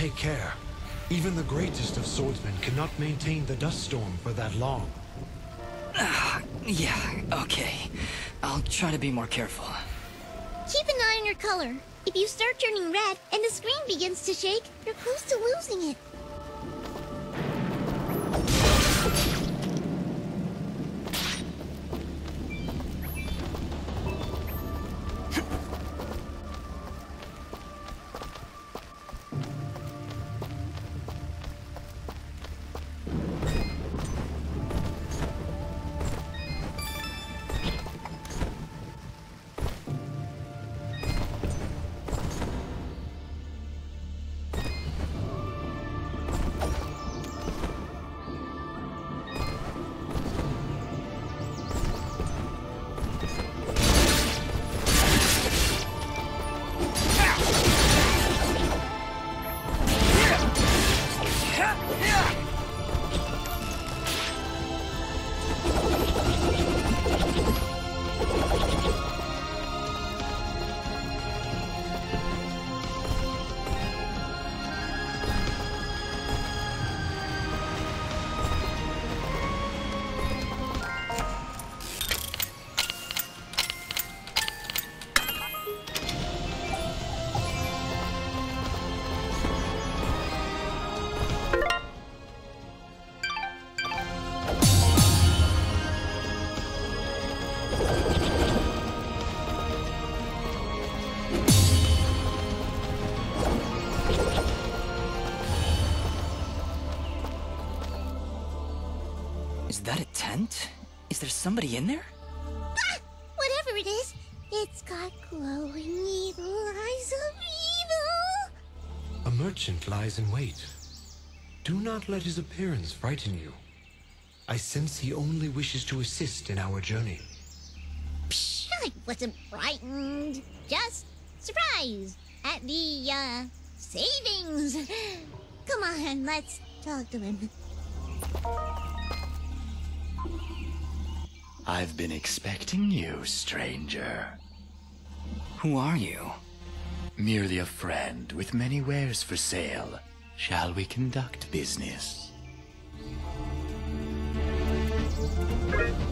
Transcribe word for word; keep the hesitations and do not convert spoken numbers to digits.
take care. Even the greatest of swordsmen cannot maintain the dust storm for that long. Yeah, okay. I'll try to be more careful. Keep an eye on your color. If you start turning red and the screen begins to shake, you're close to losing it. Is that a tent? Is there somebody in there? Ah! Whatever it is, it's got glowing evil eyes of evil! A merchant lies in wait. Do not let his appearance frighten you. I sense he only wishes to assist in our journey. Psh, I wasn't frightened. Just surprised at the, uh, savings. Come on, let's talk to him. I've been expecting you, stranger. Who are you? Merely a friend with many wares for sale. Shall we conduct business?